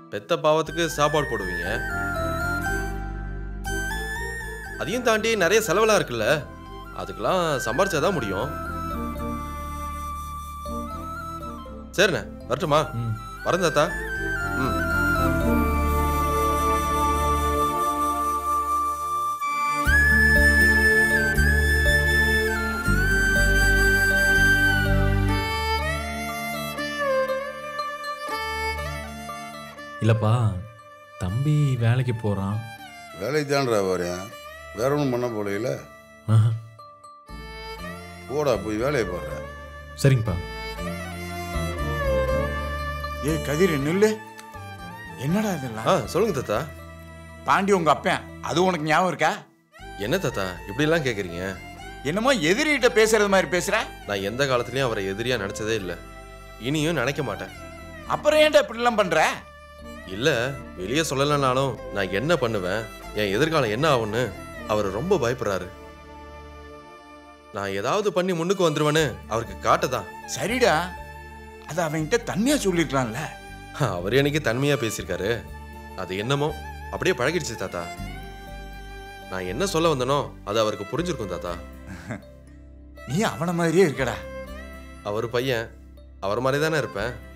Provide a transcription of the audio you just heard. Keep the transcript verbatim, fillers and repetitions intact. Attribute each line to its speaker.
Speaker 1: பெத்த பாவத்துக்கு சாப்பாடு போடுவீங்க. அதையும் தாண்டி நிறைய செலவெல்லாம் இருக்குல்ல, அதுக்கெல்லாம் சம்பாரிச்சாதான் முடியும். சரிண்ணே, வரட்டுமா? வரேன் தாத்தா. ம்.
Speaker 2: இல்லப்பா, தம்பி வேலைக்கு போறான்.
Speaker 3: வேலைக்கு தான்டா வரேன், வேற ஒன்றும் பண்ண போலையில. போடா போய் வேலையை பாரு.
Speaker 2: சரிங்கப்பா.
Speaker 4: ஏ கதிர் நில்லு. என்னடா இதெல்லாம்?
Speaker 1: ஆ சொல்லுங்க தாத்தா.
Speaker 4: பாண்டி உங்க அப்பன், அது உனக்கு ஞாபகம் இருக்கா?
Speaker 1: என்ன தாத்தா இப்படி எல்லாம் கேக்குறீங்க?
Speaker 4: என்னமோ எதிரிகிட்ட பேசுறது மாதிரி பேசுற.
Speaker 1: நான் எந்த காலத்துலயும் அவரை எதிரியா நினைச்சதே இல்லை, இனியும் நினைக்க மாட்டேன்.
Speaker 4: அப்புறம் ஏன்டா இப்படி எல்லாம் பண்ற?
Speaker 1: இல்ல, வெளியே சொல்லலனாலும் நான் என்ன பண்ணுவேன், என் எதிர்காலம் என்ன ஆகும்னு அவர் ரொம்ப பயப்படுறாரு. நான் ஏதாவது பண்ணி முன்னுக்கு வந்துருவேன்னு அவருக்கு காட்டதான்.
Speaker 4: சரிடா, அது அவன்கிட்ட தன்மையா சொல்லிருக்கலாம்ல.
Speaker 1: அவர் எனக்கு தன்மையா பேசியிருக்காரு, அது என்னமோ அப்படியே பழகிடுச்சு தாத்தா. நான் என்ன சொல்ல வந்தனோ அது அவருக்கு புரிஞ்சிருக்கும் தாத்தா.
Speaker 4: நீ அவன மாதிரியே இருக்கடா.
Speaker 1: அவர் பையன், அவர் மாதிரி தானே இருப்பேன்.